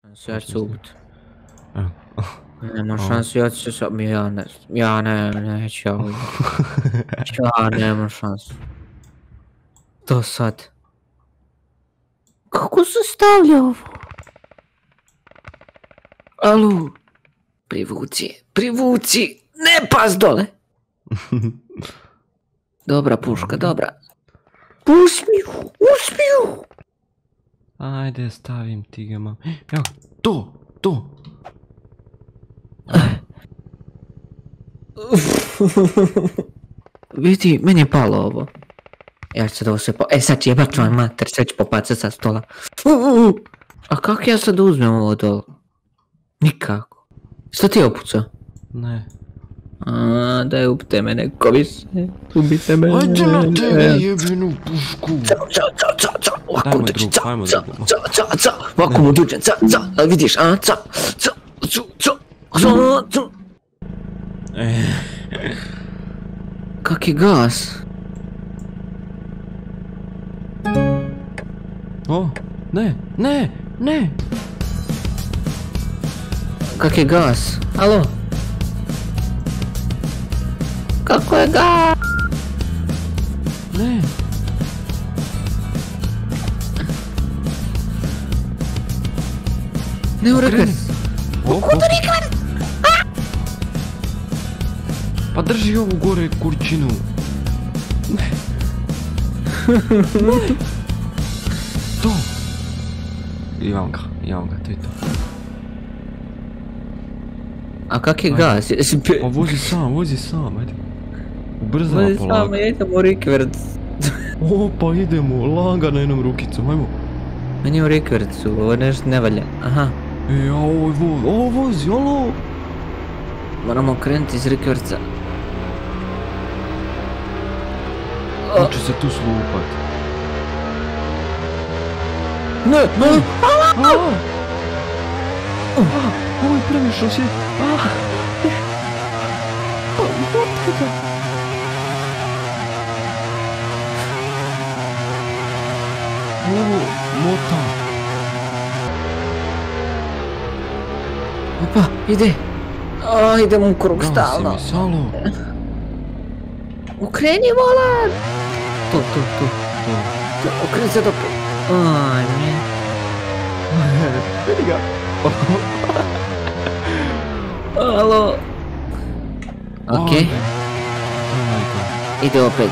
Ja ću se ubiti. Nema šanse, ja ću se sam, neću ja ovdje. Ja nemam šanse. To sad. Kako se stavlja ovo? Alo. Privuci, ne pas dole. Dobra puška, dobra. Uspiju. Ajde, stavim ti ga malo. Evo, to. Vidi, meni je palo ovo. Ja ću sad ovo sve sad će jebat čuvaj mater, sve ću popacat sa stola. A kako ja sad uzmem ovo dole? Nikako. Što ti je opucao? Ne. Daj ubite mene, ko više. Ubite mene. Ajde na tebe jebenu pušku. Ca. Ovako mu tuđem, ca. Ovako mu tuđem, ca. Vidiš, ca. Kak je gas? O, ne. Kak je gas? Alo? Kako je gas? Ne. Ne u rekord. Kuda rekord? Pa drži ovu gore kurčinu. Ne. To. Imam ga, to je to. A kak je gas? Pa vozi sam, ajde. Ubrzava Vozi polako. sam, idemo u rikverc. Opa, idemo, lagano jednom rukicom, ajmo. Meni je u rikvercu, ovo nešto ne valja. Aha. A ovo vozi, alo. Moramo krenuti iz rikverca. Hoće se tu slupat. Ne. Ovo je premješao se. Ovo mota. Opa, ide. Idem u krug stalno. Gasi mi, salo. Ukreni volan! Tu. Okreni se do... Aj, ne. Vidi ga. Alo. Okej. Ide opet.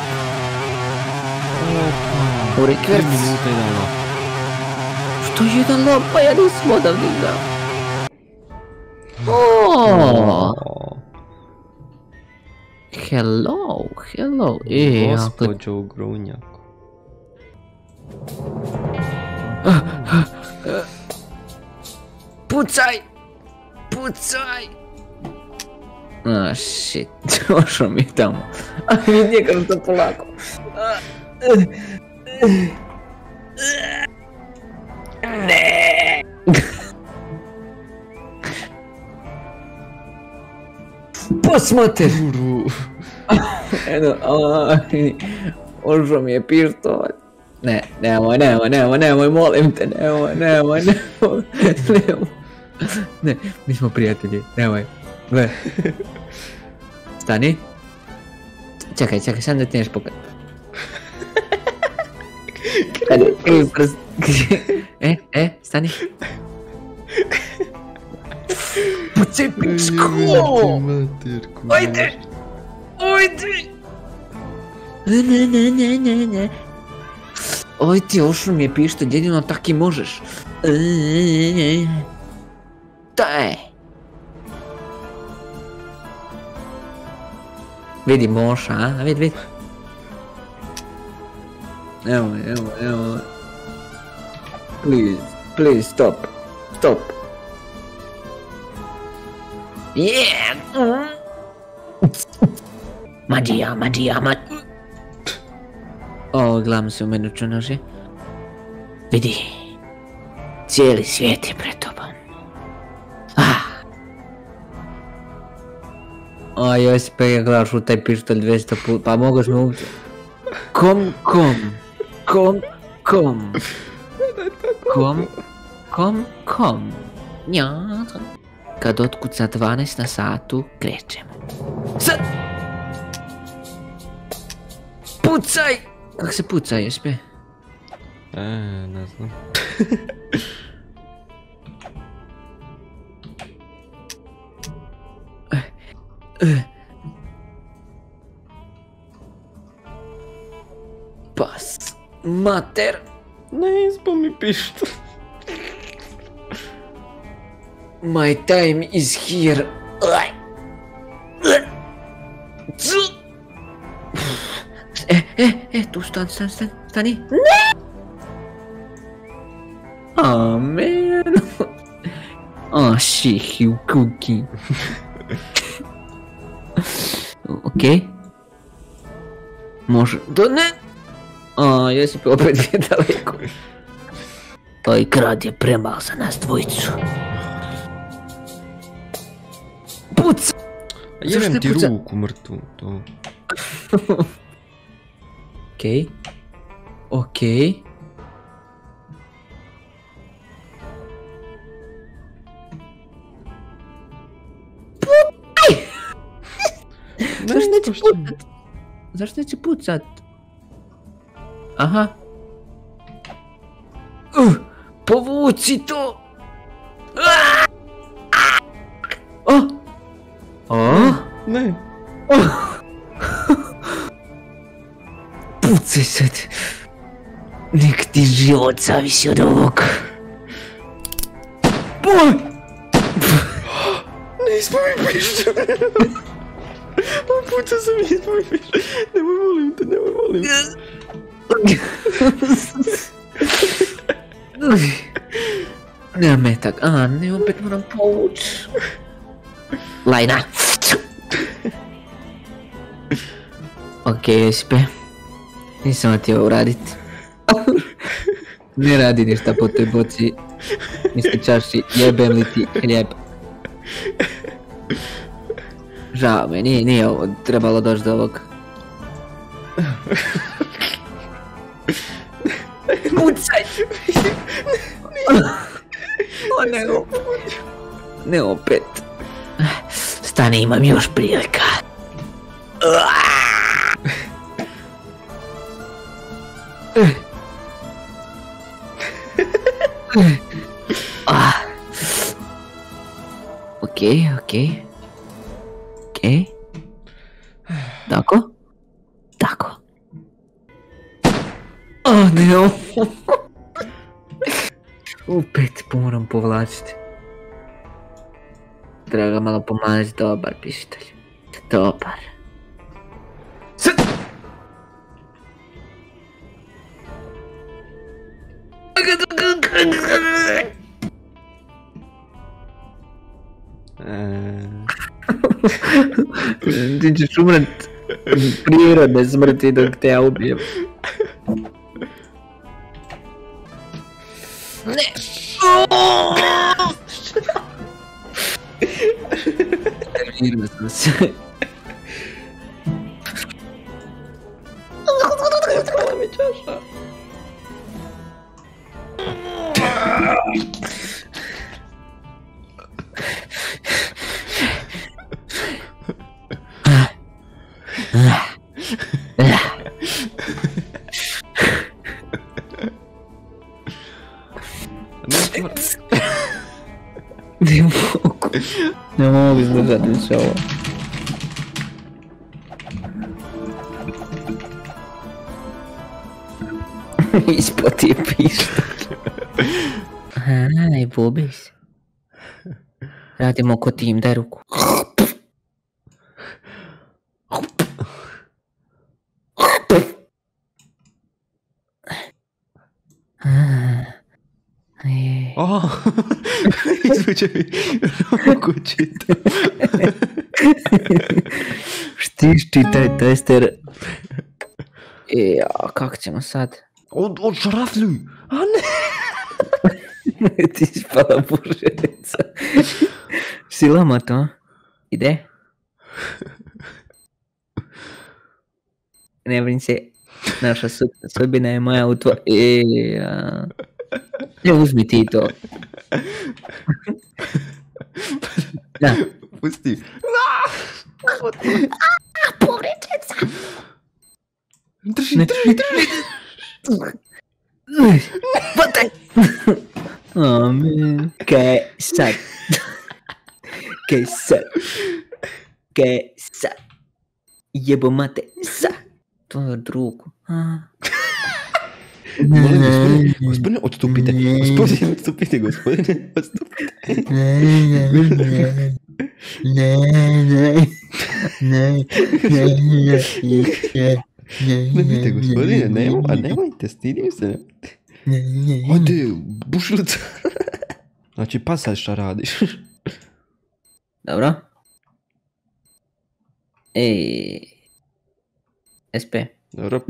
U rikverc. 3 minuta i dano. Što je jedan lop, pa ja nisam odavde igrao. Hello. Gospođo Grunjaku. Pucaj! Shit, došao mi tamo. Vidi kako to polako. Ne! Posmater! Eno, ožao mi je pištolj. Nemoj, molim te, nemoj. Ne, mi smo prijatelji, nemoj. Stani. Čekaj, sam da ti neš pokat. Stani. Pucaj pičko! Ajde! Ne. Oj ti, ošao mi je pištolj, jedino tak i možeš. Daj! Vidi moša, a? Vidi. Nemoj. Please, stop. Yeah! Mađija. O, gledam se u mene čunože. Vidi. Cijeli svijet je pred tobom. Josip, ja gledaš u taj pištolj 200 puta, pa mogaš me ubiti. Kom. Ja, kad otkuca 12 na satu, krećemo. Sad! Pucaj! Kako se puca, jespe? Ne znam. Pas. Mater. Ne izbo mi pištolj. My time is here. Tu stani. Ne! Oh man. Oh shit, you cookie. Okej. Može, da ne. Jesi opet je daleko. Ovaj grad je premal za nas dvojicu. Puca! Jebem ti ruku mrtvu, to. Okej. Zašto neće pucat? Aha. Povuci to! Ne. Pucaj sad. Nek ti život zavisi od ovog. Boj! Ne ispomij pištolj. Pucao sam i ispomij pištolj. Nemoj molim te, nemoj molim te. Nema metak, ne opet moram povuć. Lajna. Okej, Josipe. Nisam htio uradit. Ne radi ništa po toj boci. Misli čaši, jebem li ti hljeb. Žao me, nije ovo trebalo doći do ovog. Pucaj! Ne opet. Stani, imam još prilika. Okej. Tako? Tako. Ne, opet moram povlačiti. Treba ga malo pomaziti, dobar pištolj. Dobar. Ti ćeš umret prirodne smrti dok te ja ubijem. Ne! Nervirao sam se. Hvala mi čaša. Ne mogu izdržati više ovo. Ispod ti je pištolj. Aj, bubis. Radimo ko tim, daj ruku. Izvuče mi ruku čita. Štiš čitaj tester. Kako ćemo sad? Od šrafljuj! A ne! Ti spala buženica. Si lama to? Ide? Ne brin se. Naša sudbina je moja u tvoj... Ne uzmi ti to. Da. Pusti. Povređen sam. Drži, Ne. drži, drži. Vataj. Amen. Kaj sad? Kaj sad? Kaj sad? Jebo mate sad. Tvoju drugu. Molim, gospodine, odstupite. Gospodine, odstupite, gospodine, odstupite. Nemojte, gospodine, nemojte, stidim se. Ode, bušilica. Znači, pa sad šta radiš? Dobro. SP. Dobro.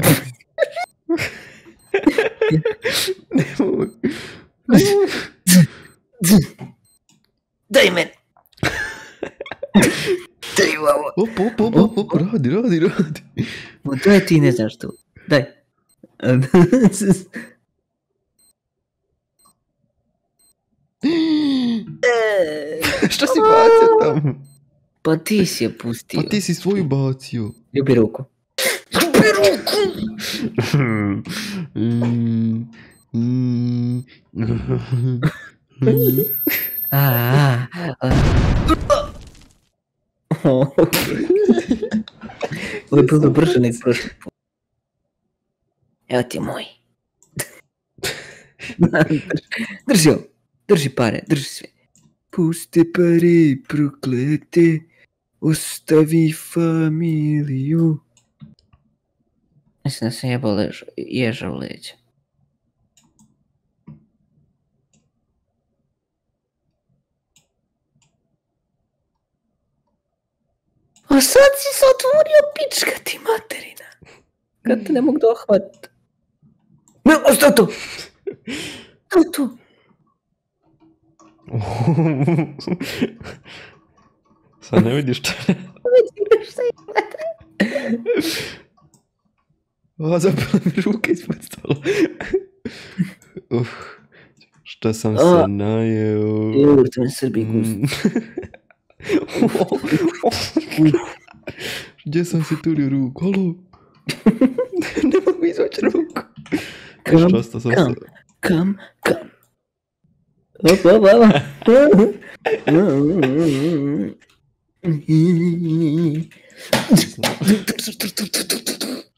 Daj meni. Daj ovo. Op, radi. Daj ti ne znaš tu. Daj. Šta si bacio tamo? Pa ti si je pustio. Pa ti si svoju bacio. Ljubi ruku. Ljubi ruku! Ovo je bilo brže nek prošli put. Evo ti moj. Drži ovo. Drži pare, drži sve. Pusti pare, proklete. Ostavi familiju. Mislim da sam jebao ježa u leđa. A sad si se otvorio pička ti materina. Kad te ne mogu dohvat. Ne, ostav to! Ostav to! Sad ne vidiš šta. A, zapala mi ruke ispod stola. Šta sam se najeo. Jurte me Srbi gust. Gdje sam si turio ruku? Halo? Ne mogu izvaći ruku. Kam. Opa.